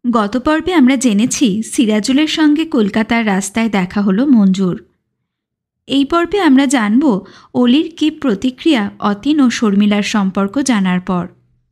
গত পর্বে আমরা জেনেছি সিরাজুলের সঙ্গে কলকাতার রাস্তায় দেখা হলো মঞ্জুর। এই পর্বে আমরা জানব অলির কী প্রতিক্রিয়া অতীন ও শর্মিলার সম্পর্ক জানার পর।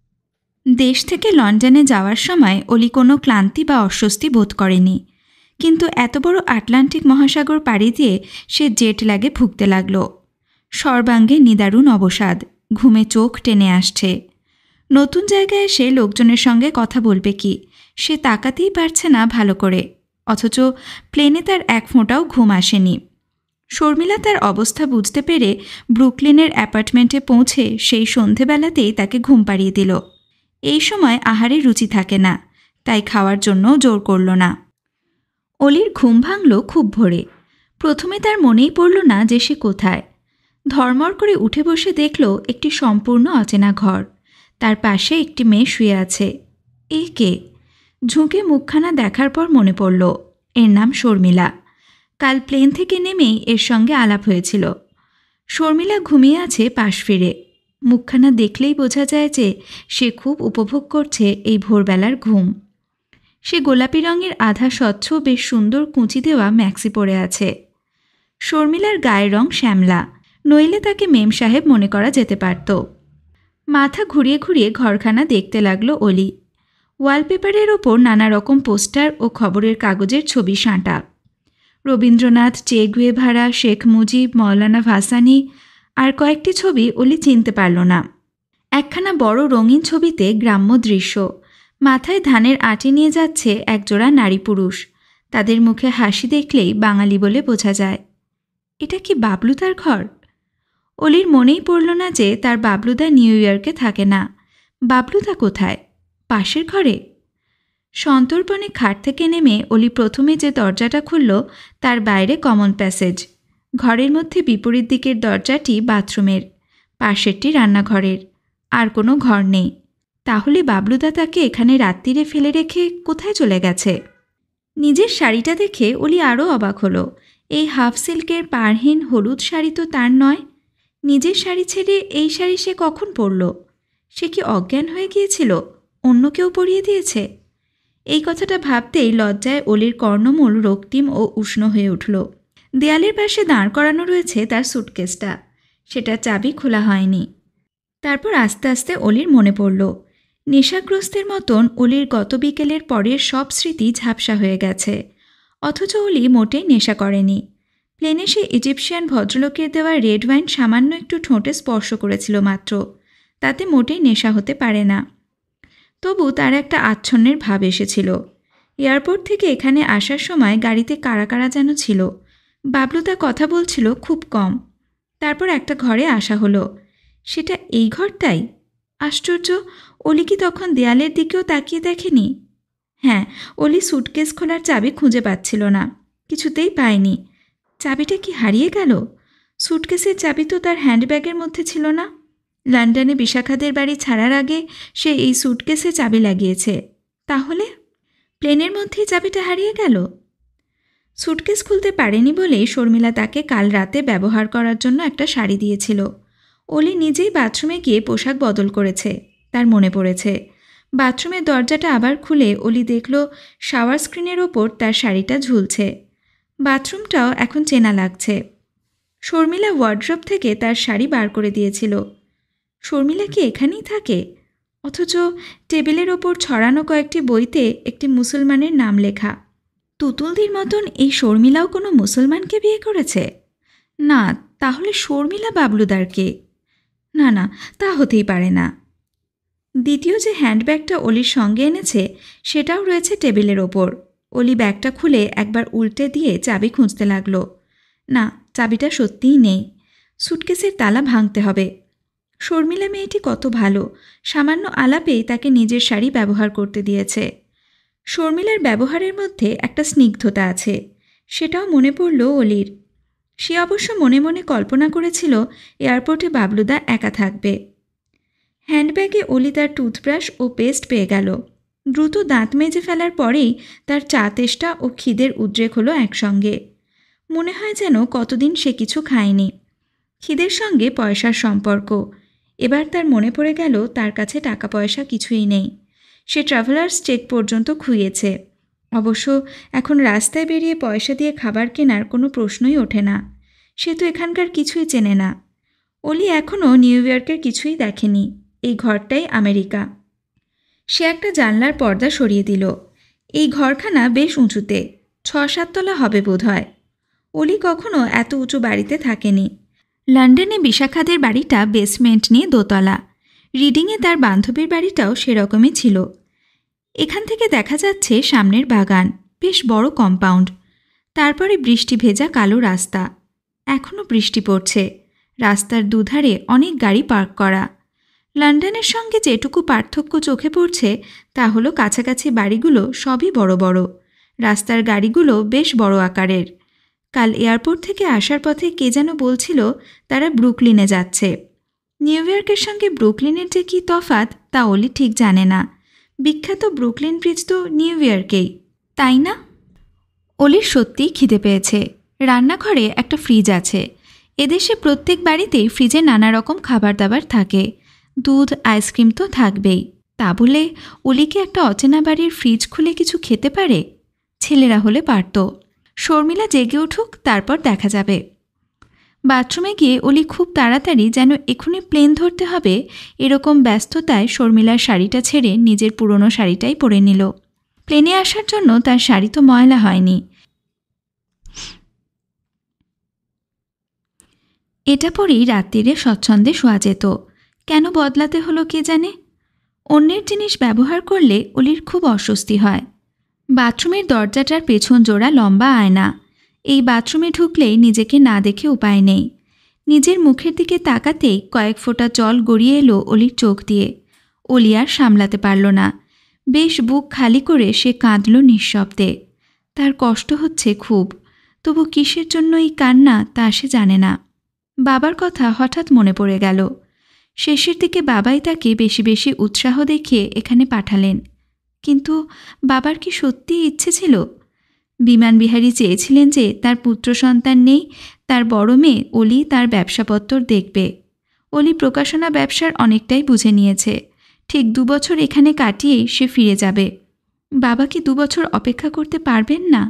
দেশ থেকে লন্ডনে যাওয়ার সময় অলি কোনো ক্লান্তি বা অস্বস্তি বোধ করেনি, কিন্তু এত বড় আটলান্টিক মহাসাগর পাড়ি দিয়ে সে জেট ল্যাগে ভুগতে লাগল। সর্বাঙ্গে নিদারুণ অবসাদ, ঘুমে চোখ টেনে আসছে। নতুন জায়গায় এসে লোকজনের সঙ্গে কথা বলবে কি, সে তাকাতেই পারছে না ভালো করে, অথচ প্লেনে তার এক ফোঁটাও ঘুম আসেনি। শর্মিলা তার অবস্থা বুঝতে পেরে ব্রুকলিনের অ্যাপার্টমেন্টে পৌঁছে সেই সন্ধেবেলাতেই তাকে ঘুম পাড়িয়ে দিল। এই সময় আহারে রুচি থাকে না, তাই খাওয়ার জন্য জোর করল না। অলির ঘুম ভাঙল খুব ভোরে। প্রথমে তার মনেই পড়ল না যে সে কোথায়। ধর্মর করে উঠে বসে দেখল একটি সম্পূর্ণ অচেনা ঘর, তার পাশে একটি মেয়ে শুয়ে আছে। এ কে? ঝুঁকে মুখখানা দেখার পর মনে পড়ল এর নাম শর্মিলা। কাল প্লেন থেকে নেমেই এর সঙ্গে আলাপ হয়েছিল। শর্মিলা ঘুমিয়ে আছে পাশ ফিরে। মুখখানা দেখলেই বোঝা যায় যে সে খুব উপভোগ করছে এই ভোরবেলার ঘুম। সে গোলাপি রঙের আধা স্বচ্ছ বেশ সুন্দর কুঁচি দেওয়া ম্যাক্সি পরে আছে। শর্মিলার গায়ের রং শ্যামলা, নইলে তাকে মেম সাহেব মনে করা যেতে পারত। মাথা ঘুরিয়ে ঘুরিয়ে ঘরখানা দেখতে লাগলো অলি। ওয়ালপেপারের ওপর নানা রকম পোস্টার ও খবরের কাগজের ছবি সাঁটা। রবীন্দ্রনাথ, চে গুয়েভারা, শেখ মুজিব, মৌলানা ভাসানী আর কয়েকটি ছবি অলি চিনতে পারল না। একখানা বড় রঙিন ছবিতে গ্রাম্য দৃশ্য, মাথায় ধানের আঁটি নিয়ে যাচ্ছে একজোড়া নারী পুরুষ। তাদের মুখে হাসি দেখলেই বাঙালি বলে বোঝা যায়। এটা কি বাবলুদার ঘর? অলির মনেই পড়ল না যে তার বাবলুদা নিউ ইয়র্কে থাকে না। বাবলুদা কোথায়? পাশের ঘরে? সন্তর্পণে খাট থেকে নেমে অলি প্রথমে যে দরজাটা খুলল তার বাইরে কমন প্যাসেজ। ঘরের মধ্যে বিপরীত দিকের দরজাটি বাথরুমের, পাশেরটি রান্নাঘরের। আর কোনো ঘর নেই। তাহলে বাবলুদা তাকে এখানে রাত্রিরে ফেলে রেখে কোথায় চলে গেছে? নিজের শাড়িটা দেখে অলি আরও অবাক হলো। এই হাফ সিল্কের পাড়হীন হলুদ শাড়ি তো তার নয়। নিজের শাড়ি ছেড়ে এই শাড়ি সে কখন পরল? সে কি অজ্ঞান হয়ে গিয়েছিল? অন্য কেউ পরিয়ে দিয়েছে? এই কথাটা ভাবতেই লজ্জায় অলির কর্ণমূল রক্তিম ও উষ্ণ হয়ে উঠল। দেয়ালের পাশে দাঁড় করানো রয়েছে তার সুটকেসটা, সেটার চাবি খোলা হয়নি। তারপর আস্তে আস্তে অলির মনে পড়ল, নেশাগ্রস্তের মতন অলির গত বিকেলের পরের সব স্মৃতি ঝাপসা হয়ে গেছে। অথচ অলি মোটেই নেশা করেনি। প্লেনে সে ইজিপশিয়ান ভদ্রলোকের দেওয়া রেড ওয়াইন সামান্য একটু ঠোঁটে স্পর্শ করেছিল মাত্র, তাতে মোটেই নেশা হতে পারে না। তবু তার একটা আচ্ছন্নের ভাব এসেছিল। এয়ারপোর্ট থেকে এখানে আসার সময় গাড়িতে কারা কারা যেন ছিল। বাবলুদা কথা বলছিল খুব কম। তারপর একটা ঘরে আসা হলো। সেটা এই ঘরটাই? আশ্চর্য, অলি কি তখন দেয়ালের দিকেও তাকিয়ে দেখেনি? হ্যাঁ, অলি সুটকেস খোলার চাবি খুঁজে পাচ্ছিল না, কিছুতেই পায়নি। চাবিটা কি হারিয়ে গেল? সুটকেসের চাবি তো তার হ্যান্ডব্যাগের মধ্যে ছিল না। লন্ডনে বিশাখাদের বাড়ি ছাড়ার আগে সে এই সুটকেসে চাবি লাগিয়েছে। তাহলে প্লেনের মধ্যেই চাবিটা হারিয়ে গেল। সুটকেস খুলতে পারেনি বলেই শর্মিলা তাকে কাল রাতে ব্যবহার করার জন্য একটা শাড়ি দিয়েছিল। অলি নিজেই বাথরুমে গিয়ে পোশাক বদল করেছে, তার মনে পড়েছে। বাথরুমের দরজাটা আবার খুলে অলি দেখল শাওয়ার স্ক্রিনের ওপর তার শাড়িটা ঝুলছে। বাথরুমটাও এখন চেনা লাগছে। শর্মিলা ওয়ার্ড্রপ থেকে তার শাড়ি বার করে দিয়েছিল। শর্মিলা কি এখানেই থাকে? অথচ টেবিলের ওপর ছড়ানো কয়েকটি বইতে একটি মুসলমানের নাম লেখা। তুতুলদির মতন এই শর্মিলাও কোনো মুসলমানকে বিয়ে করেছে? না, তাহলে শর্মিলা বাবলুদার কে? না না, তা হতেই পারে না। দ্বিতীয় যে হ্যান্ডব্যাগটা অলির সঙ্গে এনেছে সেটাও রয়েছে টেবিলের ওপর। অলি ব্যাগটা খুলে একবার উল্টে দিয়ে চাবি খুঁজতে লাগল। না, চাবিটা সত্যিই নেই। সুটকেসের তালা ভাঙতে হবে। শর্মিলা মেয়েটি কত ভালো, সামান্য আলাপেই তাকে নিজের শাড়ি ব্যবহার করতে দিয়েছে। শর্মিলার ব্যবহারের মধ্যে একটা স্নিগ্ধতা আছে, সেটাও মনে পড়ল অলির। সে অবশ্য মনে মনে কল্পনা করেছিল এয়ারপোর্টে বাবলুদা একা থাকবে। হ্যান্ডব্যাগে অলি তার টুথব্রাশ ও পেস্ট পেয়ে গেল। দ্রুত দাঁত মেজে ফেলার পরেই তার চা তেষ্টা ও খিদের উদ্রেক হলো একসঙ্গে। মনে হয় যেন কতদিন সে কিছু খায়নি। খিদের সঙ্গে পয়সার সম্পর্ক। এবার তার মনে পড়ে গেল তার কাছে টাকা পয়সা কিছুই নেই। সে ট্রাভেলার্স চেক পর্যন্ত খুইয়েছে। অবশ্য এখন রাস্তায় বেরিয়ে পয়সা দিয়ে খাবার কেনার কোনো প্রশ্নই ওঠে না। সে তো এখানকার কিছুই চেনে না। অলি এখনও নিউ ইয়র্কের কিছুই দেখেনি। এই ঘরটাই আমেরিকা। সে একটা জানলার পর্দা সরিয়ে দিল। এই ঘরখানা বেশ উঁচুতে, 6-7 তলা হবে বোধ হয়। অলি কখনো এত উঁচু বাড়িতে থাকেনি। লন্ডনে বিশাখাদের বাড়িটা বেসমেন্ট নিয়ে দোতলা। রিডিংয়ে তার বান্ধবীর বাড়িটাও সেরকমই ছিল। এখান থেকে দেখা যাচ্ছে সামনের বাগান, বেশ বড় কম্পাউন্ড, তারপরে বৃষ্টি ভেজা কালো রাস্তা। এখনও বৃষ্টি পড়ছে। রাস্তার দুধারে অনেক গাড়ি পার্ক করা। লন্ডনের সঙ্গে যেটুকু পার্থক্য চোখে পড়ছে তা হলো কাছাকাছি বাড়িগুলো সবই বড় বড়, রাস্তার গাড়িগুলো বেশ বড় আকারের। কাল এয়ারপোর্ট থেকে আসার পথে কে যেন বলছিল তারা ব্রুকলিনে যাচ্ছে। নিউ ইয়র্কের সঙ্গে ব্রুকলিনের যে কী তফাৎ তা অলি ঠিক জানে না। বিখ্যাত ব্রুকলিন ব্রিজ তো নিউ ইয়র্কেই, তাই না? অলির সত্যিই খিদে পেয়েছে। রান্নাঘরে একটা ফ্রিজ আছে। এদেশে প্রত্যেক বাড়িতেই ফ্রিজে নানা রকম খাবার দাবার থাকে। দুধ, আইসক্রিম তো থাকবেই। তা বলে অলিকে একটা অচেনা বাড়ির ফ্রিজ খুলে কিছু খেতে পারে? ছেলেরা হলে পারত। শর্মিলা জেগে উঠুক, তারপর দেখা যাবে। বাথরুমে গিয়ে অলি খুব তাড়াতাড়ি যেন এখনই প্লেন ধরতে হবে এরকম ব্যস্ততায় শর্মিলার শাড়িটা ছেড়ে নিজের পুরনো শাড়িটাই পরে নিল। প্লেনে আসার জন্য তার শাড়ি তো ময়লা হয়নি। এটা পরেই রাত্রিরে স্বচ্ছন্দে শোয়া যেত। কেন বদলাতে হলো কে জানে। অন্যের জিনিস ব্যবহার করলে অলির খুব অস্বস্তি হয়। বাথরুমের দরজাটার পেছন জোড়া লম্বা আয়না। এই বাথরুমে ঢুকলেই নিজেকে না দেখে উপায় নেই। নিজের মুখের দিকে তাকাতেই কয়েক ফোঁটা জল গড়িয়ে এলো অলির চোখ দিয়ে। অলি আর সামলাতে পারল না। বেশ বুক খালি করে সে কাঁদল নিঃশব্দে। তার কষ্ট হচ্ছে খুব, তবু কিসের জন্য এই কান্না তা সে জানে না। বাবার কথা হঠাৎ মনে পড়ে গেল। শেষের দিকে বাবাই তাকে বেশি বেশি উৎসাহ দেখিয়ে এখানে পাঠালেন। কিন্তু বাবার কি সত্যিই ইচ্ছে ছিল? বিমানবিহারী চেয়েছিলেন যে তার পুত্র সন্তান নেই, তার বড় মেয়ে অলি তার ব্যবসাপত্র দেখবে। অলি প্রকাশনা ব্যবসার অনেকটাই বুঝে নিয়েছে। ঠিক 2 বছর এখানে কাটিয়েই সে ফিরে যাবে। বাবা কি 2 বছর অপেক্ষা করতে পারবেন না?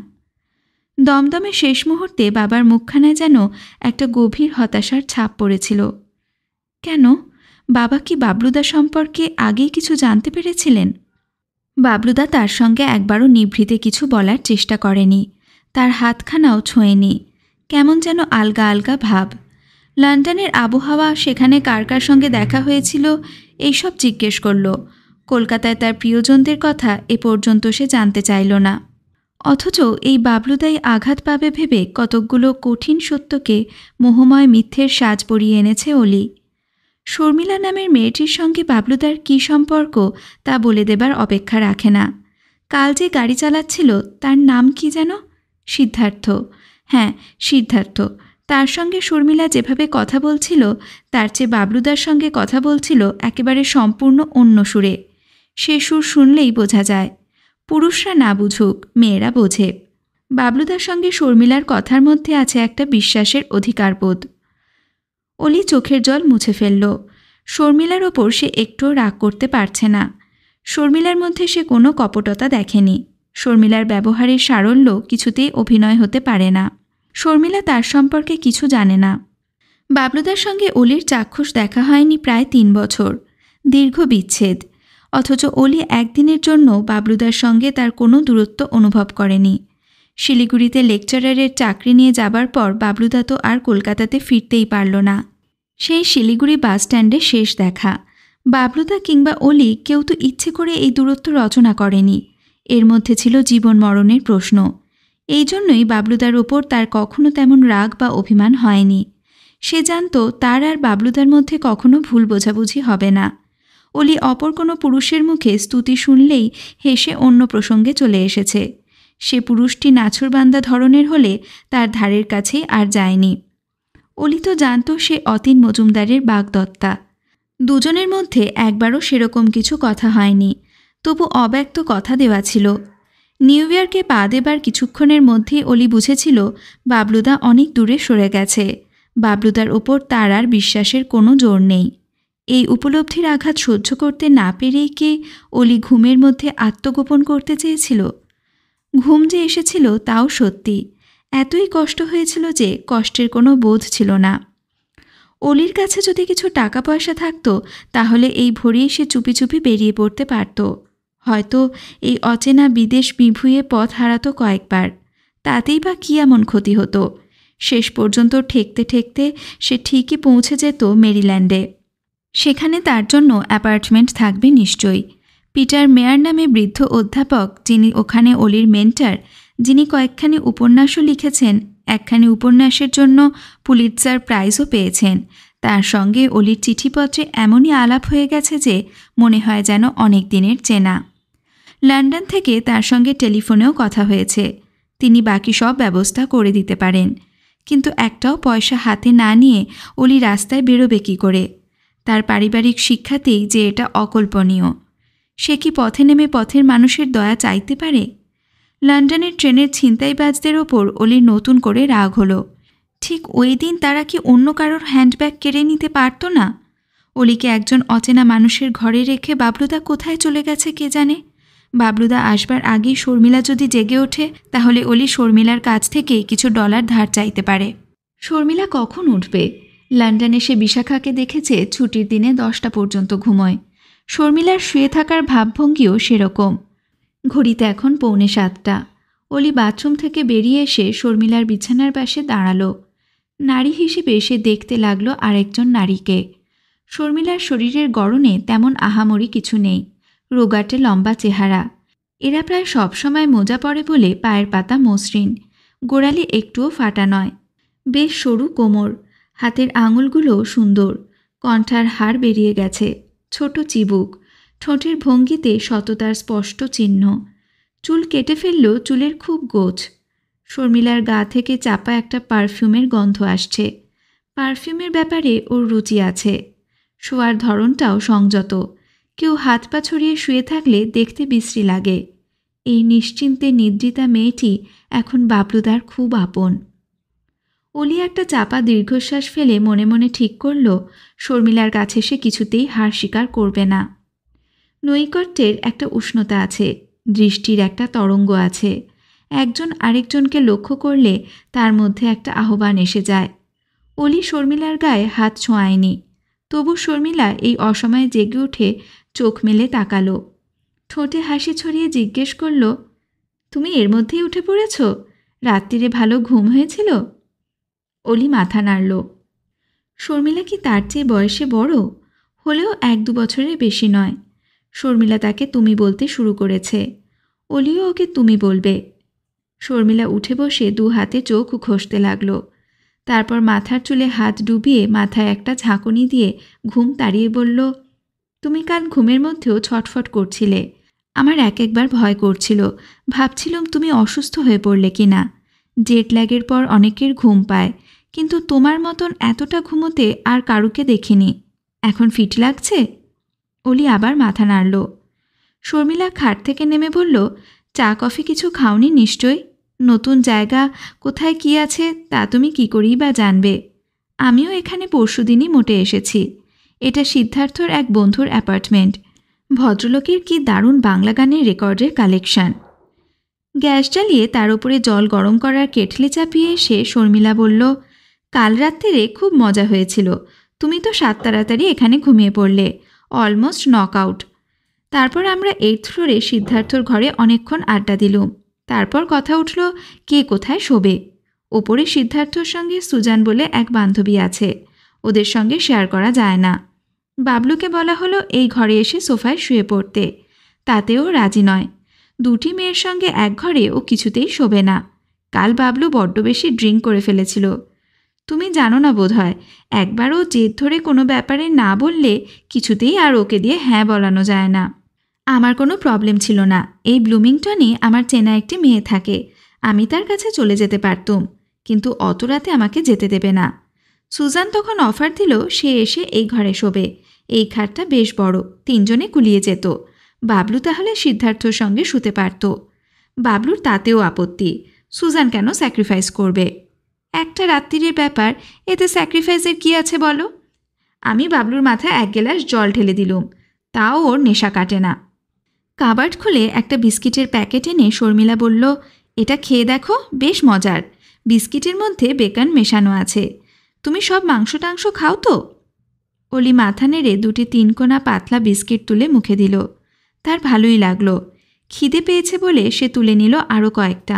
দমদমে শেষ মুহূর্তে বাবার মুখখানায় যেন একটা গভীর হতাশার ছাপ পড়েছিল। কেন? বাবা কি বাবলুদা সম্পর্কে আগেই কিছু জানতে পেরেছিলেন? বাবলুদা তার সঙ্গে একবারও নিভৃতে কিছু বলার চেষ্টা করেনি। তার হাতখানাও ছোঁয়নি। কেমন যেন আলগা আলগা ভাব। লন্ডনের আবহাওয়া, সেখানে কার কার সঙ্গে দেখা হয়েছিল, এইসব জিজ্ঞেস করল। কলকাতায় তার প্রিয়জনদের কথা এ পর্যন্ত সে জানতে চাইল না। অথচ এই বাবলুদাই আঘাত পাবে ভেবে কতকগুলো কঠিন সত্যকে মোহময় মিথ্যের সাজ পরিয়ে এনেছে অলি। শর্মিলা নামের মেয়েটির সঙ্গে বাবলুদার কী সম্পর্ক তা বলে দেবার অপেক্ষা রাখে না। কাল যে গাড়ি চালাচ্ছিল তার নাম কি যেন? সিদ্ধার্থ। হ্যাঁ, সিদ্ধার্থ। তার সঙ্গে শর্মিলা যেভাবে কথা বলছিল তার চেয়ে বাবলুদার সঙ্গে কথা বলছিল একেবারে সম্পূর্ণ অন্য সুরে। সে সুর শুনলেই বোঝা যায়। পুরুষরা না বুঝুক, মেয়েরা বোঝে। বাবলুদার সঙ্গে শর্মিলার কথার মধ্যে আছে একটা বিশ্বাসের অধিকারবোধ। অলি চোখের জল মুছে ফেলল। শর্মিলার ওপর সে একটুও রাগ করতে পারছে না। শর্মিলার মধ্যে সে কোনো কপটতা দেখেনি। শর্মিলার ব্যবহারের সারল্য কিছুতেই অভিনয় হতে পারে না। শর্মিলা তার সম্পর্কে কিছু জানে না। বাবলুদার সঙ্গে অলির চাক্ষুষ দেখা হয়নি প্রায় 3 বছর। দীর্ঘ বিচ্ছেদ। অথচ অলি একদিনের জন্য বাবলুদার সঙ্গে তার কোনো দূরত্ব অনুভব করেনি। শিলিগুড়িতে লেকচারারের চাকরি নিয়ে যাবার পর বাবলুদা তো আর কলকাতাতে ফিরতেই পারল না। সেই শিলিগুড়ি বাসস্ট্যান্ডে শেষ দেখা। বাবলুদা কিংবা অলি কেউ তো ইচ্ছে করে এই দূরত্ব রচনা করেনি। এর মধ্যে ছিল জীবন মরণের প্রশ্ন। এই জন্যই বাবলুদার ওপর তার কখনো তেমন রাগ বা অভিমান হয়নি। সে জানত তার আর বাবলুদার মধ্যে কখনো ভুল বোঝাবুঝি হবে না। অলি অপর কোনো পুরুষের মুখে স্তুতি শুনলেই হেসে অন্য প্রসঙ্গে চলে এসেছে। সে পুরুষটি নাছুরবান্দা ধরনের হলে তার ধারের কাছেই আর যায়নি। অলি তো জানত সে অতীন মজুমদারের বাগদত্তা। দুজনের মধ্যে একবারও সেরকম কিছু কথা হয়নি। তবু অব্যক্ত কথা দেওয়া ছিল। নিউ ইয়র্কে পা দেবার কিছুক্ষণের মধ্যেই অলি বুঝেছিল বাবলুদা অনেক দূরে সরে গেছে। বাবলুদার ওপর তার আর বিশ্বাসের কোনো জোর নেই। এই উপলব্ধির আঘাত সহ্য করতে না পেরেই কি অলি ঘুমের মধ্যে আত্মগোপন করতে চেয়েছিল? ঘুম যে এসেছিল তাও সত্যি, এতই কষ্ট হয়েছিল যে কষ্টের কোনো বোধ ছিল না। অলির কাছে যদি কিছু টাকা পয়সা থাকতো তাহলে এই ভোরেই সে চুপি চুপি বেরিয়ে পড়তে পারত। হয়তো এই অচেনা বিদেশ বিভুঁয়ে পথ হারাতো কয়েকবার, তাতেই বা কী এমন ক্ষতি হতো? শেষ পর্যন্ত ঠেকতে ঠেকতে সে ঠিকই পৌঁছে যেত মেরিল্যান্ডে। সেখানে তার জন্য অ্যাপার্টমেন্ট থাকবে নিশ্চয়ই। পিটার মেয়ার নামে বৃদ্ধ অধ্যাপক, যিনি ওখানে অলির মেন্টার, যিনি কয়েকখানি উপন্যাসও লিখেছেন, একখানি উপন্যাসের জন্য পুলিৎজার প্রাইজও পেয়েছেন, তার সঙ্গে অলির চিঠিপত্রে এমনই আলাপ হয়ে গেছে যে মনে হয় যেন অনেক দিনের চেনা। লন্ডন থেকে তার সঙ্গে টেলিফোনেও কথা হয়েছে, তিনি বাকি সব ব্যবস্থা করে দিতে পারেন। কিন্তু একটাও পয়সা হাতে না নিয়ে অলি রাস্তায় বেরোবে কী করে? তার পারিবারিক শিক্ষাতেই যে এটা অকল্পনীয়। সে কি পথে নেমে পথের মানুষের দয়া চাইতে পারে? লন্ডনের ট্রেনের ছিনতাইবাজদের ওপর অলির নতুন করে রাগ হলো। ঠিক ওই দিন তারা কি অন্য কারোর হ্যান্ডব্যাগ কেড়ে নিতে পারত না? অলিকে একজন অচেনা মানুষের ঘরে রেখে বাবলুদা কোথায় চলে গেছে কে জানে? বাবলুদা আসবার আগেই শর্মিলা যদি জেগে ওঠে তাহলে অলি শর্মিলার কাছ থেকে কিছু ডলার ধার চাইতে পারে। শর্মিলা কখন উঠবে? লন্ডনে সে বিশাখাকে দেখেছে ছুটির দিনে 10টা পর্যন্ত ঘুমোয়। শর্মিলার শুয়ে থাকার ভাবভঙ্গিও সেরকম। ঘড়িতে এখন 6:45। অলি বাথরুম থেকে বেরিয়ে এসে শর্মিলার বিছানার পাশে দাঁড়ালো। নারী হিসেবে সে দেখতে লাগলো আরেকজন নারীকে। শর্মিলার শরীরের গড়নে তেমন আহামরি কিছু নেই, রোগাটে লম্বা চেহারা। এরা প্রায় সবসময় মোজা পরে বলে পায়ের পাতা মসৃণ, গোড়ালি একটুও ফাটা নয়, বেশ সরু কোমর, হাতের আঙুলগুলোও সুন্দর, কণ্ঠার হাড় বেরিয়ে গেছে, ছোট চিবুক, ঠোঁটের ভঙ্গিতে সততার স্পষ্ট চিহ্ন। চুল কেটে ফেললেও চুলের খুব গোছ। শর্মিলার গা থেকে চাপা একটা পারফিউমের গন্ধ আসছে। পারফিউমের ব্যাপারে ওর রুচি আছে। শোয়ার ধরনটাও সংযত, কেউ হাত পা ছড়িয়ে শুয়ে থাকলে দেখতে বিশ্রী লাগে। এই নিশ্চিন্তে নিদ্রিতা মেয়েটি এখন বাবলুদার খুব আপন। অলি একটা চাপা দীর্ঘশ্বাস ফেলে মনে মনে ঠিক করল শর্মিলার কাছে সে কিছুতেই হার স্বীকার করবে না। নৈকট্যের একটা উষ্ণতা আছে, দৃষ্টির একটা তরঙ্গ আছে। একজন আরেকজনকে লক্ষ্য করলে তার মধ্যে একটা আহ্বান এসে যায়। অলি শর্মিলার গায়ে হাত ছোঁয়ায়নি, তবু শর্মিলা এই অসময়ে জেগে উঠে চোখ মেলে তাকালো। ঠোঁটে হাসি ছড়িয়ে জিজ্ঞেস করল, তুমি এর মধ্যেই উঠে পড়েছ? রাত্রিরে ভালো ঘুম হয়েছিল? অলি মাথা নাড়ল। শর্মিলা কি তার চেয়ে বয়সে বড়? হলেও 1-2 বছরের বেশি নয়। শর্মিলা তাকে তুমি বলতে শুরু করেছে, অলিও ওকে তুমি বলবে। শর্মিলা উঠে বসে 2 হাতে চোখ ঘষতে লাগলো। তারপর মাথার চুলে হাত ডুবিয়ে মাথায় একটা ঝাঁকুনি দিয়ে ঘুম তাড়িয়ে বলল, তুমি কাল ঘুমের মধ্যেও ছটফট করছিলে। আমার একবার ভয় করছিল, ভাবছিলাম তুমি অসুস্থ হয়ে পড়লে কি না। জেট ল্যাগের পর অনেকের ঘুম পায়, কিন্তু তোমার মতন এতটা ঘুমোতে আর কারুকে দেখিনি। এখন ফিট লাগছে? অলি আবার মাথা নাড়ল। শর্মিলা খাট থেকে নেমে বলল, চা কফি কিছু খাওনি নিশ্চয়? নতুন জায়গা, কোথায় কি আছে তা তুমি কি করেই বা জানবে? আমিও এখানে পরশুদিনই মোটে এসেছি। এটা সিদ্ধার্থর এক বন্ধুর অ্যাপার্টমেন্ট। ভদ্রলোকের কি দারুণ বাংলা গানের রেকর্ডের কালেকশন। গ্যাস জ্বালিয়ে তার উপরে জল গরম করার কেটলি চাপিয়ে এসে শর্মিলা বলল, কাল রাত্রিরে খুব মজা হয়েছিল। তুমি তো 7 তাড়াতাড়ি এখানে ঘুমিয়ে পড়লে, অলমোস্ট নক আউট। তারপর আমরা 8th ফ্লোরে সিদ্ধার্থর ঘরে অনেকক্ষণ আড্ডা দিলুম। তারপর কথা উঠল কে কোথায় শোবে। ওপরে সিদ্ধার্থর সঙ্গে সুজান বলে এক বান্ধবী আছে, ওদের সঙ্গে শেয়ার করা যায় না। বাবলুকে বলা হলো এই ঘরে এসে সোফায় শুয়ে পড়তে, তাতেও রাজি নয়। 2টি মেয়ের সঙ্গে এক ঘরে ও কিছুতেই শোবে না। কাল বাবলু বড্ড বেশি ড্রিঙ্ক করে ফেলেছিল। তুমি জানো না বোধহয়, একবারও জেদ ধরে কোনো ব্যাপারে না বললে কিছুতেই আর ওকে দিয়ে হ্যাঁ বলানো যায় না। আমার কোনো প্রবলেম ছিল না, এই ব্লুমিংটনে আমার চেনা একটি মেয়ে থাকে, আমি তার কাছে চলে যেতে পারতুম, কিন্তু অত রাতে আমাকে যেতে দেবে না। সুজান তখন অফার দিল সে এসে এই ঘরে শোবে, এই খাটটা বেশ বড়, 3 জনে কুলিয়ে যেত। বাবলু তাহলে সিদ্ধার্থর সঙ্গে শুতে পারত। বাবলুর তাতেও আপত্তি, সুজান কেন স্যাক্রিফাইস করবে? একটা রাত্রির ব্যাপার, এতে স্যাক্রিফাইসের কি আছে বলো? আমি বাবলুর মাথায় 1 গ্লাস জল ঢেলে দিলুম, তাও ওর নেশা কাটে না। কাবার্ড খুলে একটা বিস্কিটের প্যাকেট এনে শর্মিলা বলল, এটা খেয়ে দেখো, বেশ মজার। বিস্কিটের মধ্যে বেকন মেশানো আছে। তুমি সব মাংস টাংস খাও তো? অলি মাথা নেড়ে 2টি 3 কোনা পাতলা বিস্কিট তুলে মুখে দিল। তার ভালোই লাগলো। খিদে পেয়েছে বলে সে তুলে নিল আরও কয়েকটা।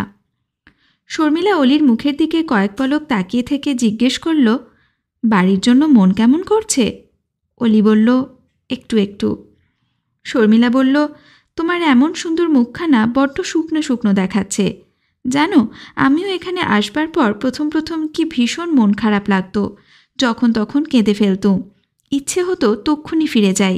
শর্মিলা অলির মুখের দিকে কয়েক পলক তাকিয়ে থেকে জিজ্ঞেস করল, বাড়ির জন্য মন কেমন করছে? অলি বলল, একটু একটু। শর্মিলা বলল, তোমার এমন সুন্দর মুখখানা বড্ড শুকনো শুকনো দেখাচ্ছে। জানো, আমিও এখানে আসবার পর প্রথম প্রথম কি ভীষণ মন খারাপ লাগতো, যখন তখন কেঁদে ফেলতুম। ইচ্ছে হতো তক্ষুনি ফিরে যাই।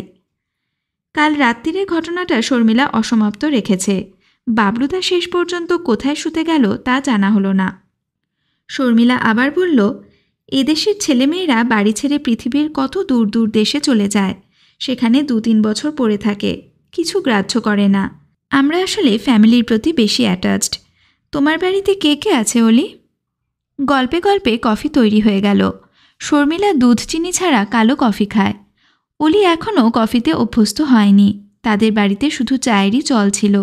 কাল রাত্রিরের ঘটনাটা শর্মিলা অসমাপ্ত রেখেছে। বাবলুদা শেষ পর্যন্ত কোথায় শুতে গেল তা জানা হলো না। শর্মিলা আবার বলল, এদেশের ছেলেমেয়েরা বাড়ি ছেড়ে পৃথিবীর কত দূর দূর দেশে চলে যায়, সেখানে 2-3 বছর পড়ে থাকে, কিছু গ্রাহ্য করে না। আমরা আসলে ফ্যামিলির প্রতি বেশি অ্যাটাচড। তোমার বাড়িতে কে কে আছে অলি? গল্পে গল্পে কফি তৈরি হয়ে গেল। শর্মিলা দুধ চিনি ছাড়া কালো কফি খায়। অলি এখনও কফিতে অভ্যস্ত হয়নি। তাদের বাড়িতে শুধু চায়েরই চল ছিল।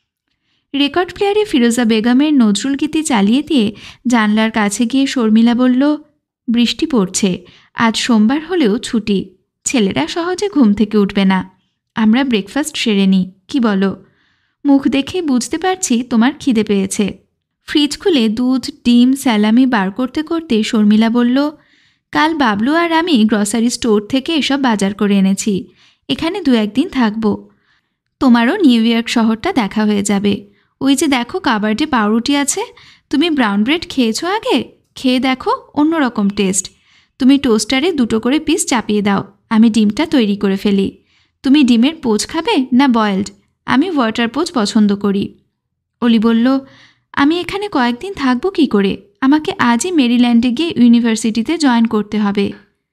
রেকর্ড প্লেয়ারে ফিরোজা বেগমের নজরুল গীতি চালিয়ে দিয়ে জানলার কাছে গিয়ে শর্মিলা বলল, বৃষ্টি পড়ছে, আজ সোমবার হলেও ছুটি, ছেলেরা সহজে ঘুম থেকে উঠবে না। আমরা ব্রেকফাস্ট সেরে নিই, কি বলো? মুখ দেখে বুঝতে পারছি তোমার খিদে পেয়েছে। ফ্রিজ খুলে দুধ, ডিম, স্যালামি বার করতে করতে শর্মিলা বলল, কাল বাবলু আর আমি গ্রসারি স্টোর থেকে এসব বাজার করে এনেছি। এখানে 2-1 দিন থাকবো। তোমারও নিউ ইয়র্ক শহরটা দেখা হয়ে যাবে। ওই যে দেখো কাবার্ডে পাউরুটি আছে, তুমি ব্রাউন ব্রেড খেয়েছো আগে? খেয়ে দেখো, অন্যরকম টেস্ট। তুমি টোস্টারে 2টো করে পিস চাপিয়ে দাও, আমি ডিমটা তৈরি করে ফেলি। তুমি ডিমের পোচ খাবে না বয়েলড? আমি ওয়াটার পোচ পছন্দ করি। অলি বলল, আমি এখানে কয়েকদিন থাকবো কি করে? আমাকে আজই মেরিল্যান্ডে গিয়ে ইউনিভার্সিটিতে জয়েন করতে হবে।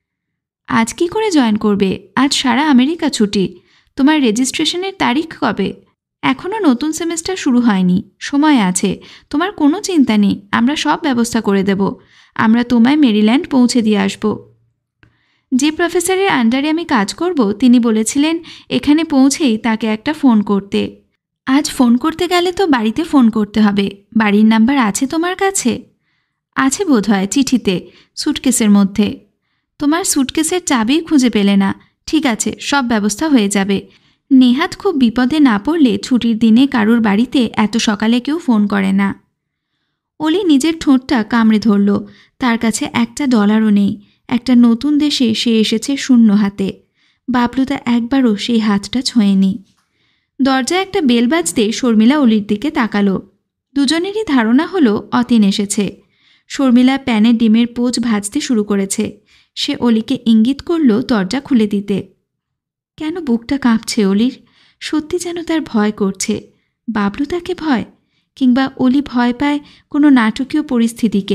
আজ কি করে জয়েন করবে? আজ সারা আমেরিকা ছুটি। তোমার রেজিস্ট্রেশনের তারিখ কবে? এখনও নতুন সেমেস্টার শুরু হয়নি, সময় আছে। তোমার কোনো চিন্তা নেই, আমরা সব ব্যবস্থা করে দেব। আমরা তোমায় মেরিল্যান্ড পৌঁছে দিয়ে আসব। যে প্রফেসরের আন্ডারে আমি কাজ করব তিনি বলেছিলেন এখানে পৌঁছেই তাকে একটা ফোন করতে। আজ ফোন করতে গেলে তো বাড়িতে ফোন করতে হবে। বাড়ির নাম্বার আছে তোমার কাছে? আছে বোধহয়, চিঠিতে, সুটকেসের মধ্যে। তোমার সুটকেসের চাবি খুঁজে পেলে না? ঠিক আছে, সব ব্যবস্থা হয়ে যাবে। নেহাত খুব বিপদে না পড়লে ছুটির দিনে কারোর বাড়িতে এত সকালে কেউ ফোন করে না। অলি নিজের ঠোঁটটা কামড়ে ধরল। তার কাছে $1 নেই। একটা নতুন দেশে সে এসেছে শূন্য হাতে। বাবলুদা একবারও সেই হাতটা ছোঁয়েনি। দরজায় একটা বেল বাজতে শর্মিলা অলির দিকে তাকালো। দুজনেরই ধারণা হলো অতীন এসেছে। শর্মিলা প্যানে ডিমের পোচ ভাজতে শুরু করেছে। সে অলিকে ইঙ্গিত করল দরজা খুলে দিতে। কেন বুকটা কাঁপছে অলির? সত্যি যেন তার ভয় করছে। বাবলু তাকে ভয়, কিংবা অলি ভয় পায় কোনো নাটকীয় পরিস্থিতিকে।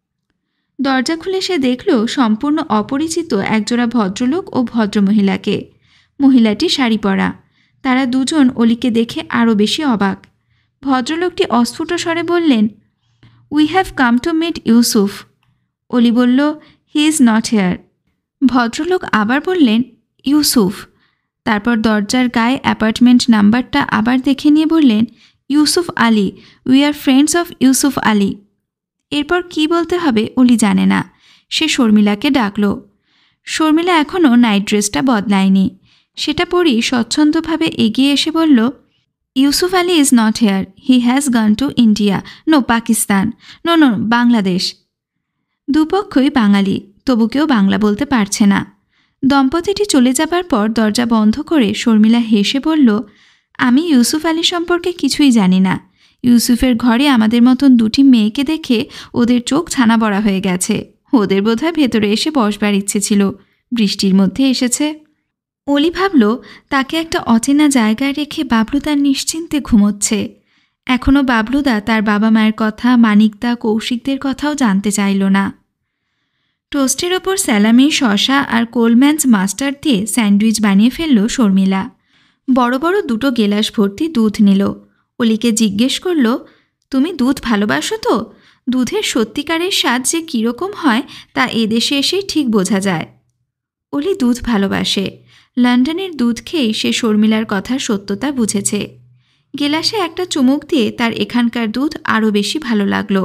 দরজা খুলে সে দেখল সম্পূর্ণ অপরিচিত একজোড়া ভদ্রলোক ও ভদ্রমহিলাকে। মহিলাটি শাড়ি পরা। তারা দুজন অলিকে দেখে আরও বেশি অবাক। ভদ্রলোকটি অস্ফুট স্বরে বললেন, we have come to meet Yusuf. Oli বলল, হি ইজ নট হেয়ার। ভদ্রলোক আবার বললেন, ইউসুফ। তারপর দরজার গায়ে অ্যাপার্টমেন্ট নাম্বারটা আবার দেখে নিয়ে বললেন, Yusuf Ali, we are friends of Yusuf Ali. এরপর কি বলতে হবে অলি জানে না। সে শর্মিলাকে ডাকল। শর্মিলা এখনও নাইট ড্রেসটা বদলায়নি। সেটা পরেই স্বচ্ছন্দভাবে এগিয়ে এসে বলল, Yusuf Ali is not here, he has gone to India, no Pakistan, no no Bangladesh. দুপক্ষই বাঙালি, তবু কেউ বাংলা বলতে পারছে না। দম্পতিটি চলে যাবার পর দরজা বন্ধ করে শর্মিলা হেসে বলল, আমি ইউসুফ আলী সম্পর্কে কিছুই জানি না। ইউসুফের ঘরে আমাদের মতন 2টি মেয়েকে দেখে ওদের চোখ ছানা বড়া হয়ে গেছে। ওদের বোধহয় ভেতরে এসে বসবার ইচ্ছে ছিল, বৃষ্টির মধ্যে এসেছে। অলি ভাবল তাকে একটা অচেনা জায়গায় রেখে বাবলু তার নিশ্চিন্তে ঘুমোচ্ছে। এখনও বাবলুদা তার বাবা মায়ের কথা, মানিকদা, কৌশিকদের কথাও জানতে চাইল না। টোস্টের ওপর স্যালামি, শসা আর কোলম্যান্স মাস্টার্ড দিয়ে স্যান্ডউইচ বানিয়ে ফেলল শর্মিলা। বড় বড় 2টো গেলাস ভর্তি দুধ নিল। অলিকে জিজ্ঞেস করল, তুমি দুধ ভালোবাসো তো? দুধের সত্যিকারের স্বাদ যে কীরকম হয় তা এদেশে এসেই ঠিক বোঝা যায়। অলি দুধ ভালোবাসে। লন্ডনের দুধ খেয়েই সে শর্মিলার কথার সত্যতা বুঝেছে। গেলাসে একটা চুমুক দিয়ে তার এখানকার দুধ আরও বেশি ভালো লাগলো।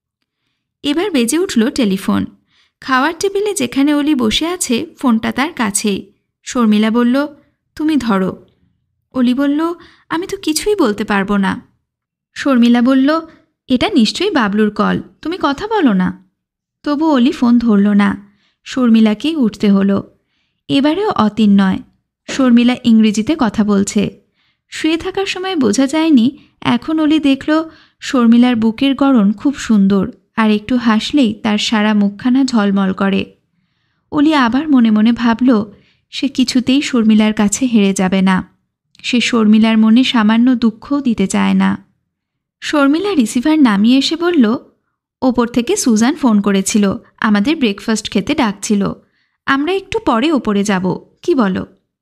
এবার বেজে উঠল টেলিফোন। খাওয়ার টেবিলে যেখানে অলি বসে আছে ফোনটা তার কাছেই। শর্মিলা বলল, তুমি ধরো। অলি বলল, আমি তো কিছুই বলতে পারবো না। শর্মিলা বলল, এটা নিশ্চয়ই বাবলুর কল, তুমি কথা বলো না। তবু অলি ফোন ধরল না। শর্মিলাকেই উঠতে হলো। এবারেও অতীন নয়, শর্মিলা ইংরেজিতে কথা বলছে। শুয়ে থাকার সময় বোঝা যায়নি, এখন অলি দেখল শর্মিলার বুকের গড়ন খুব সুন্দর, আর একটু হাসলেই তার সারা মুখখানা ঝলমল করে। অলি আবার মনে মনে ভাবল, সে কিছুতেই শর্মিলার কাছে হেরে যাবে না। সে শর্মিলার মনে সামান্য দুঃখও দিতে চায় না। শর্মিলা রিসিভার নামিয়ে এসে বলল, ওপর থেকে সুজান ফোন করেছিল, আমাদের ব্রেকফাস্ট খেতে ডাকছিল। আমরা একটু পরে ওপরে যাব, কি বলো?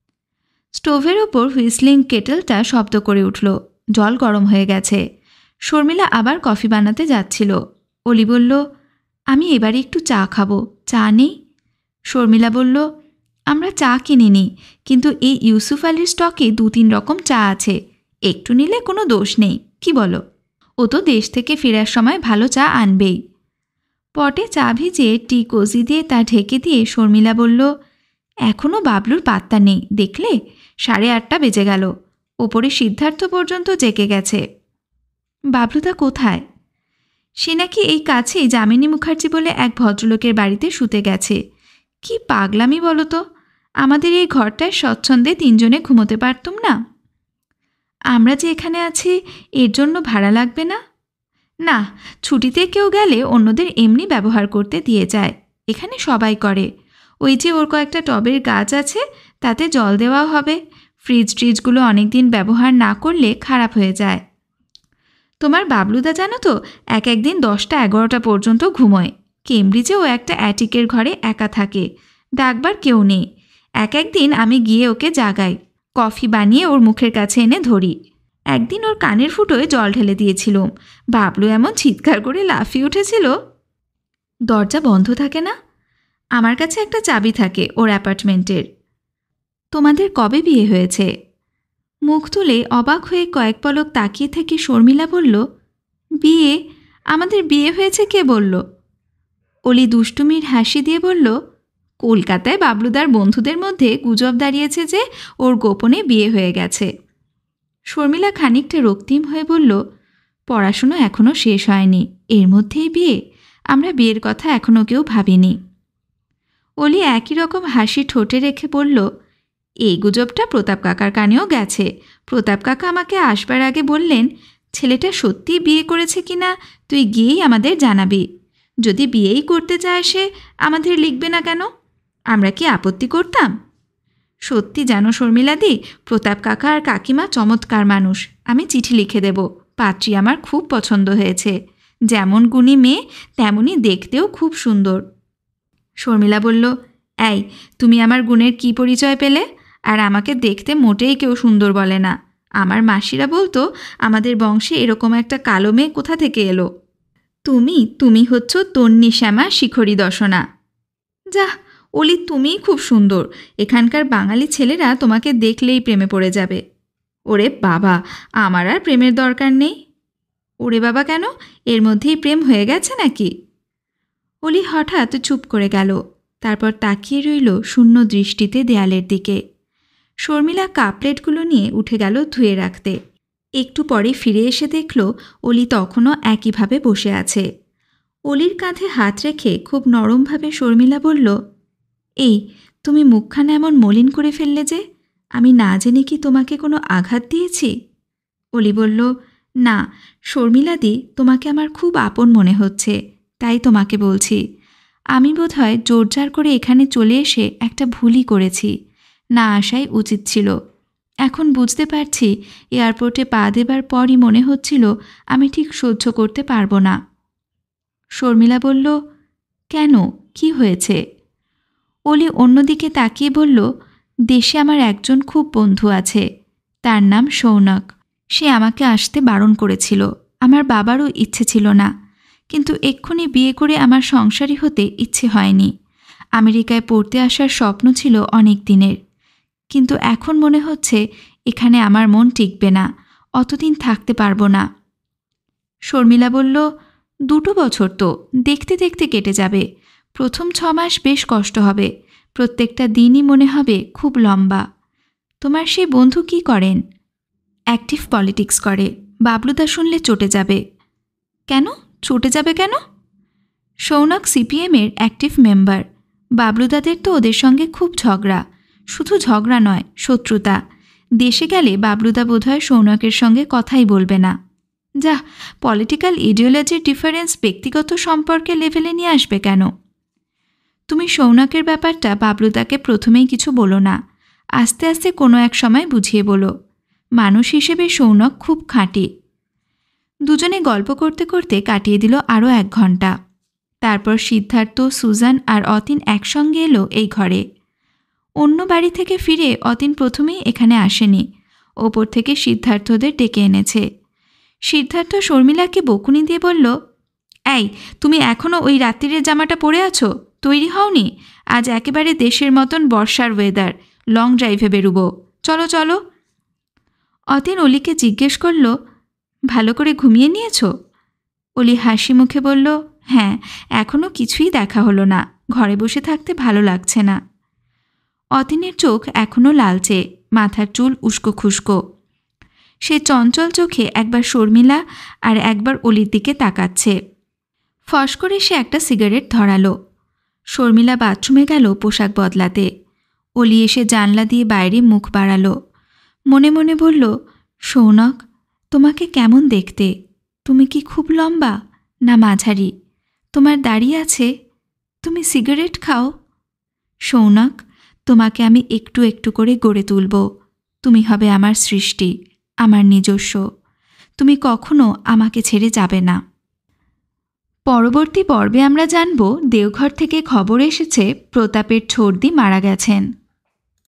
স্টোভের ওপর হুইসলিং কেটেলটা শব্দ করে উঠল। জল গরম হয়ে গেছে। শর্মিলা আবার কফি বানাতে যাচ্ছিল। অলি বলল, আমি এবারে একটু চা খাবো, চা নেই? শর্মিলা বলল, আমরা চা কিনিনি, কিন্তু এই ইউসুফ আলীর স্টকে 2-3 রকম চা আছে, একটু নিলে কোনো দোষ নেই, কি বলো? ও তো দেশ থেকে ফেরার সময় ভালো চা আনবেই। পটে চা ভিজিয়ে টি কোজি দিয়ে তা ঢেকে দিয়ে শর্মিলা বলল, এখনও বাবলুর পাত্তা নেই, দেখলে 8:30 বেজে গেল। ওপরে সিদ্ধার্থ পর্যন্ত জেগে গেছে। বাবলুদা কোথায়? সে নাকি এই কাছেই যামিনী মুখার্জি বলে এক ভদ্রলোকের বাড়িতে শুতে গেছে। কি পাগলামি বলো তো, আমাদের এই ঘরটায় স্বচ্ছন্দে 3 জনে ঘুমোতে পারতুম না? আমরা যে এখানে আছি এর জন্য ভাড়া লাগবে না? না, ছুটিতে কেউ গেলে অন্যদের এমনি ব্যবহার করতে দিয়ে যায়, এখানে সবাই করে। ওই যে ওর কয়েকটা টবের গাছ আছে, তাতে জল দেওয়া হবে। ফ্রিজগুলো অনেক দিন ব্যবহার না করলে খারাপ হয়ে যায়। তোমার বাবলুদা জানো তো, একদিন 10টা-11টা পর্যন্ত ঘুমোয়। কেমব্রিজে ও একটা অ্যাটিকের ঘরে একা থাকে, ডাকবার কেউ নেই। একদিন আমি গিয়ে ওকে জাগাই, কফি বানিয়ে ওর মুখের কাছে এনে ধরি। একদিন ওর কানের ফুটোয় জল ঢেলে দিয়েছিলুম। বাবলু এমন চিৎকার করে লাফিয়ে উঠেছিল। দরজা বন্ধ থাকে না? আমার কাছে একটা চাবি থাকে ওর অ্যাপার্টমেন্টের। তোমাদের কবে বিয়ে হয়েছে? মুখ তুলে অবাক হয়ে কয়েক পলক তাকিয়ে থেকে শর্মিলা বলল, বিয়ে? আমাদের বিয়ে হয়েছে কে বলল? অলি দুষ্টুমির হাসি দিয়ে বলল, কলকাতায় বাবলুদার বন্ধুদের মধ্যে গুজব দাঁড়িয়েছে যে ওর গোপনে বিয়ে হয়ে গেছে। শর্মিলা খানিকটা রক্তিম হয়ে বলল, পড়াশুনো এখনও শেষ হয়নি, এর মধ্যেই বিয়ে? আমরা বিয়ের কথা এখনও কেউ ভাবিনি। অলি একই রকম হাসি ঠোঁটে রেখে বলল, এই গুজবটা প্রতাপ কাকার কানেও গেছে। প্রতাপ কাকা আমাকে আসবার আগে বললেন, ছেলেটা সত্যিই বিয়ে করেছে কিনা তুই গিয়েই আমাদের জানাবি। যদি বিয়েই করতে চায় সে, আমাদের লিখবে না কেন? আমরা কি আপত্তি করতাম? সত্যি জানো শর্মিলাদি, প্রতাপ কাকা আর কাকিমা চমৎকার মানুষ। আমি চিঠি লিখে দেব। পাত্রী আমার খুব পছন্দ হয়েছে, যেমন গুণী মেয়ে তেমনই দেখতেও খুব সুন্দর। শর্মিলা বলল, এই, তুমি আমার গুণের কি পরিচয় পেলে? আর আমাকে দেখতে মোটেই কেউ সুন্দর বলে না। আমার মাসিরা বলতো, আমাদের বংশে এরকম একটা কালো মেয়ে কোথা থেকে এলো? তুমি হচ্ছ তন্নি শ্যামা শিখরী দশনা। যা অলি, তুমিই খুব সুন্দর। এখানকার বাঙালি ছেলেরা তোমাকে দেখলেই প্রেমে পড়ে যাবে। ওরে বাবা, আমার আর প্রেমের দরকার নেই। ওরে বাবা কেন? এর মধ্যেই প্রেম হয়ে গেছে নাকি? অলি হঠাৎ চুপ করে গেল। তারপর তাকিয়ে রইল শূন্য দৃষ্টিতে দেয়ালের দিকে। শর্মিলা কাপপ্লেটগুলো নিয়ে উঠে গেল ধুয়ে রাখতে। একটু পরে ফিরে এসে দেখল অলি তখনও একইভাবে বসে আছে। অলির কাঁধে হাত রেখে খুব নরমভাবে শর্মিলা বলল, এই, তুমি মুখখানা এমন মলিন করে ফেললে যে? আমি না জেনে কি তোমাকে কোনো আঘাত দিয়েছি? অলি বলল, না শর্মিলাদি, তোমাকে আমার খুব আপন মনে হচ্ছে, তাই তোমাকে বলছি। আমি বোধহয় জোরজার করে এখানে চলে এসে একটা ভুলই করেছি, না আসাই উচিত ছিল। এখন বুঝতে পারছি, এয়ারপোর্টে পা দেবার পরই মনে হচ্ছিল আমি ঠিক সহ্য করতে পারবো না। শর্মিলা বলল, কেন, কি হয়েছে? অলি অন্যদিকে তাকিয়ে বলল, দেশে আমার একজন খুব বন্ধু আছে, তার নাম শৌনক। সে আমাকে আসতে বারণ করেছিল। আমার বাবারও ইচ্ছে ছিল না, কিন্তু এক্ষুনি বিয়ে করে আমার সংসারী হতে ইচ্ছে হয়নি। আমেরিকায় পড়তে আসার স্বপ্ন ছিল অনেক দিনের, কিন্তু এখন মনে হচ্ছে এখানে আমার মন টিকবে না, অতদিন থাকতে পারবো না। শর্মিলা বলল, 2 বছর তো দেখতে দেখতে কেটে যাবে। প্রথম 6 মাস বেশ কষ্ট হবে, প্রত্যেকটা দিনই মনে হবে খুব লম্বা। তোমার সেই বন্ধু কি করেন? অ্যাক্টিভ পলিটিক্স করে। বাবলুদা শুনলে চটে যাবে। কেন চটে যাবে কেন? সৌনক সিপিএমের অ্যাক্টিভ মেম্বার। বাবলুদাদের তো ওদের সঙ্গে খুব ঝগড়া, শুধু ঝগড়া নয়, শত্রুতা। দেশে গেলে বাবলুদা বোধহয় সৌনকের সঙ্গে কথাই বলবে না। যা, পলিটিক্যাল ইডিওলজির ডিফারেন্স ব্যক্তিগত সম্পর্কে লেভেলে নিয়ে আসবে কেন? তুমি সৌনকের ব্যাপারটা বাবলুদাকে প্রথমেই কিছু বলো না, আস্তে আস্তে কোনো এক সময় বুঝিয়ে বলো। মানুষ হিসেবে সৌনক খুব খাঁটি। দুজনে গল্প করতে করতে কাটিয়ে দিল আরও 1 ঘন্টা। তারপর সিদ্ধার্থ, সুজান আর অতীন একসঙ্গে এলো এই ঘরে। অন্য বাড়ি থেকে ফিরে অতীন প্রথমেই এখানে আসেনি, ওপর থেকে সিদ্ধার্থদের ডেকে এনেছে। সিদ্ধার্থ শর্মিলাকে বকুনি দিয়ে বলল, এই, তুমি এখনও ওই রাত্রিরের জামাটা পরে আছো? তৈরি হওনি? আজ একেবারে দেশের মতন বর্ষার ওয়েদার, লং ড্রাইভে বেরুবো, চলো চলো। অতীন অলিকে জিজ্ঞেস করল, ভালো করে ঘুমিয়ে নিয়েছ? অলি হাসি মুখে বলল, হ্যাঁ, এখনও কিছুই দেখা হলো না, ঘরে বসে থাকতে ভালো লাগছে না। অতীনের চোখ এখনও লালচে, মাথার চুল উস্কো খুস্কো। সে চঞ্চল চোখে একবার শর্মিলা আর একবার অলির দিকে তাকাচ্ছে। ফস করে সে একটা সিগারেট ধরালো। শর্মিলা বাথরুমে গেল পোশাক বদলাতে। অলি এসে জানলা দিয়ে বাইরে মুখ বাড়ালো। মনে মনে বলল, সৌনক, তোমাকে কেমন দেখতে? তুমি কি খুব লম্বা না মাঝারি? তোমার দাড়ি আছে? তুমি সিগারেট খাও? সৌনক, তোমাকে আমি একটু একটু করে গড়ে তুলব। তুমি হবে আমার সৃষ্টি, আমার নিজস্ব। তুমি কখনো আমাকে ছেড়ে যাবে না। পরবর্তী পর্বে আমরা জানব, দেওঘর থেকে খবর এসেছে প্রতাপের ছর্দি মারা গেছেন।